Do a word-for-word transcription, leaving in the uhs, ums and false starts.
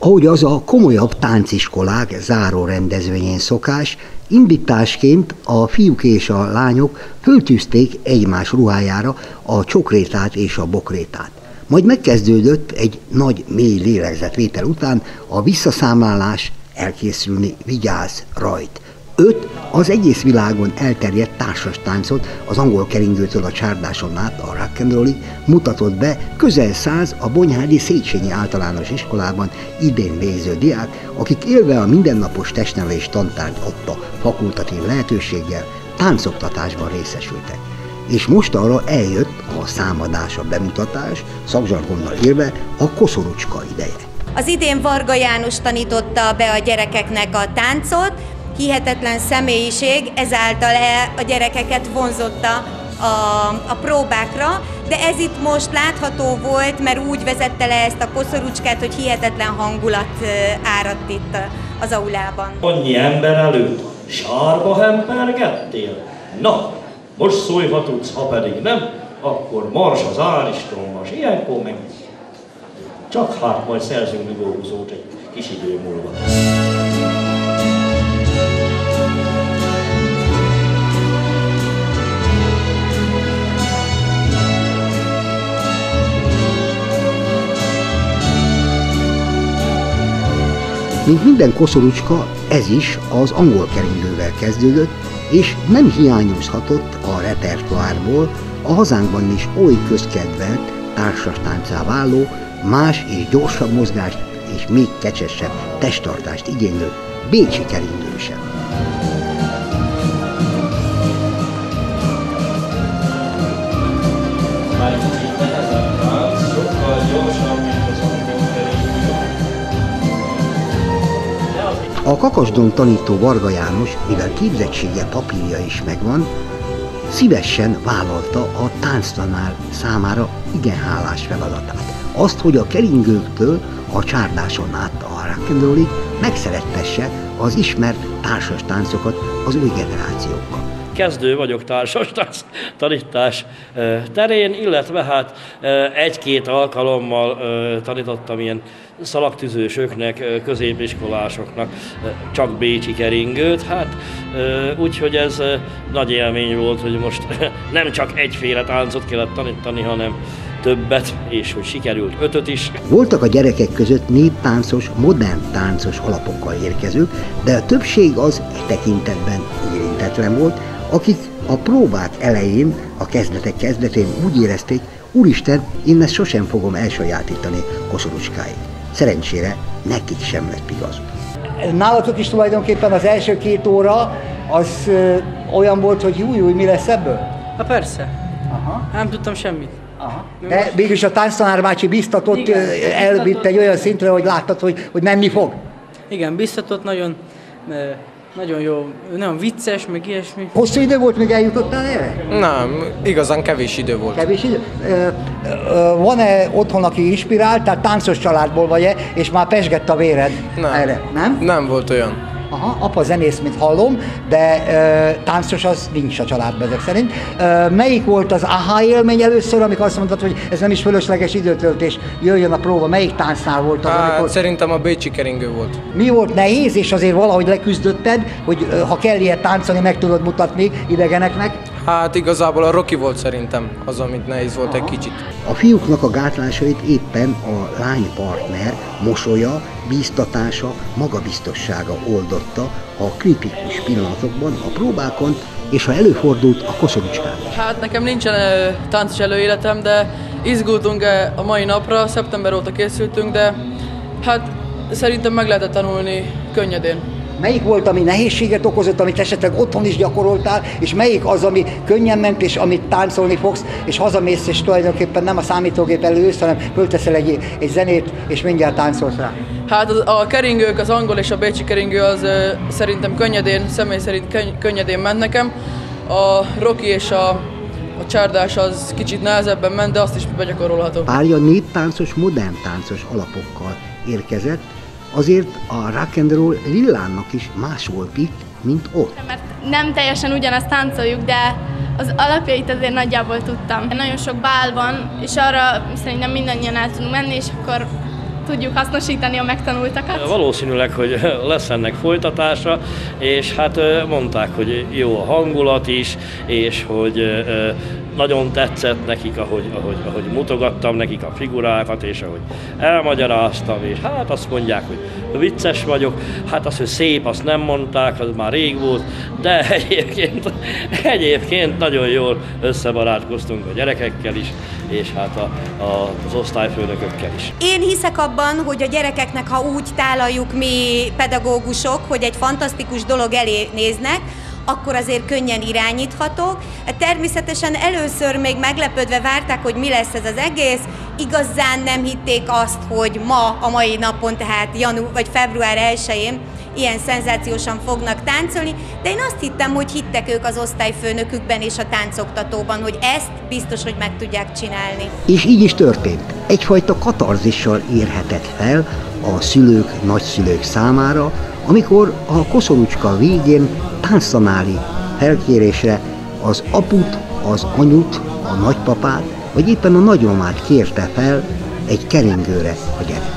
Ahogy az a komolyabb tánciskolák záró rendezvényén szokás, indításként a fiúk és a lányok föltűzték egymás ruhájára a csokrétát és a bokrétát. Majd megkezdődött egy nagy, mély lélegzetvétel után a visszaszámlálás, elkészülni, vigyázz, rajt. Öt az egész világon elterjedt társas táncot az angol keringőtől a csárdáson át a rock and rollig mutatott be közel száz a Bonyhádi Széchenyi Általános Iskolában idén végző diák, akik élve a mindennapos testnevelés tantárgy adta fakultatív lehetőséggel táncoktatásban részesültek. És most arra eljött a számadás, a bemutatás, szakzsargonnal élve a koszorúcska ideje. Az idén Varga János tanította be a gyerekeknek a táncot, hihetetlen személyiség, ezáltal a gyerekeket vonzotta a, a próbákra, de ez itt most látható volt, mert úgy vezette le ezt a koszorúcskát, hogy hihetetlen hangulat áradt itt az aulában. Annyi ember előtt sárba hempergettél? Na, most szólj, ha tudsz, ha pedig nem, akkor mars az áristommas. Ilyenkor meg csak hát majd szerzünk dugóhúzót egy kis idő múlva. Mint minden koszorúcska, ez is az angol keringővel kezdődött, és nem hiányozhatott a repertoárból a hazánkban is oly közkedvelt társas táncá váló, más és gyorsabb mozgást és még kecsesebb testtartást igénylő bécsi keringő sem. A Kakasdon tanító Varga János, mivel képzettsége, papírja is megvan, szívesen vállalta a tánctanár számára igen hálás feladatát. Azt, hogy a keringőktől a csárdáson át a rock and rollig megszerettesse az ismert társas táncokat az új generációkkal. Kezdő vagyok társas tanítás terén, illetve hát egy-két alkalommal tanítottam ilyen szalagtűzősöknek, középiskolásoknak csak bécsi keringőt, hát úgyhogy ez nagy élmény volt, hogy most nem csak egyféle táncot kellett tanítani, hanem többet, és hogy sikerült ötöt is. Voltak a gyerekek között néptáncos, modern táncos alapokkal érkezők, de a többség az e tekintetben érintetlen volt, akik a próbák elején, a kezdetek kezdetén úgy érezték, úristen, én ezt sosem fogom elsajátítani koszorúcskáig. Szerencsére nekik sem lett igaz. Nálatok is tulajdonképpen az első két óra az ö, olyan volt, hogy új, új, mi lesz ebből? Hát persze. Aha. Nem tudtam semmit. Aha. De mégis a tánctanár bácsi biztatott, igen, elvitt egy olyan szintre, hogy láttad, hogy, hogy menni fog. Igen, biztatott, nagyon, nagyon jó, nagyon vicces, meg ilyesmi. Hosszú idő volt, még eljutottál erre? Nem, igazán kevés idő volt. Kevés idő? Van-e otthon, aki inspirált, tehát táncos családból vagy-e, és már pezsgett a véred nem. erre? Nem? Nem volt olyan. Aha, apa zenész, mint hallom, de ö, táncos az nincs a családban ezek szerint. Ö, melyik volt az aha élmény először, amikor azt mondtad, hogy ez nem is fölösleges időtöltés, jöjjön a próba, melyik táncnál volt az? Hát, amikor... szerintem a bécsi keringő volt. Mi volt nehéz, és azért valahogy leküzdötted, hogy ö, ha kell ilyet táncolni, meg tudod mutatni idegeneknek? Hát igazából a Rocky volt szerintem az, amit nehéz volt. Aha. Egy kicsit. A fiúknak a gátlásait éppen a lánypartner mosolya, bíztatása, magabiztossága oldotta a kritikus pillanatokban, a próbákon, és ha előfordult a koszorúcskán. Hát nekem nincsen táncos előéletem, de izgultunk a mai napra, szeptember óta készültünk, de hát szerintem meg lehetett tanulni könnyedén. Melyik volt, ami nehézséget okozott, amit esetleg otthon is gyakoroltál, és melyik az, ami könnyen ment, és amit táncolni fogsz, és hazamész, és tulajdonképpen nem a számítógép elősz, hanem fölteszel egy, egy zenét, és mindjárt táncolsz rá? Hát a keringők, az angol és a bécsi keringő az ö, szerintem könnyedén, személy szerint könny- könnyedén ment nekem. A Rocky és a, a csárdás az kicsit nehezebben ment, de azt is begyakorolhatom. Párja néptáncos, modern táncos alapokkal érkezett, azért a rock and roll Lillánnak is más volt itt, mint ott. Mert nem teljesen ugyanazt táncoljuk, de az alapjait azért nagyjából tudtam. Nagyon sok bál van, és arra szerintem mindannyian el tudunk menni, és akkor tudjuk hasznosítani a megtanultakat. Valószínűleg, hogy lesz ennek folytatása, és hát mondták, hogy jó a hangulat is, és hogy nagyon tetszett nekik, ahogy, ahogy, ahogy mutogattam nekik a figurákat, és ahogy elmagyaráztam, és hát azt mondják, hogy vicces vagyok, hát azt, hogy szép, azt nem mondták, az már rég volt, de egyébként, egyébként nagyon jól összebarátkoztunk a gyerekekkel is, és hát a, a, az osztályfőnökökkel is. Én hiszek abban, hogy a gyerekeknek, ha úgy tálaljuk mi pedagógusok, hogy egy fantasztikus dolog elé néznek, akkor azért könnyen irányíthatók. Természetesen először még meglepődve várták, hogy mi lesz ez az egész. Igazán nem hitték azt, hogy ma, a mai napon, tehát janu- vagy február elsején ilyen szenzációsan fognak táncolni, de én azt hittem, hogy hittek ők az osztályfőnökükben és a táncoktatóban, hogy ezt biztos, hogy meg tudják csinálni. És így is történt. Egyfajta katarzissal érhetett fel a szülők, nagyszülők számára, amikor a koszorúcska végén tánctanári felkérésre az aput, az anyut, a nagypapát, vagy éppen a nagymamát kérte fel egy keringőre a gyerek.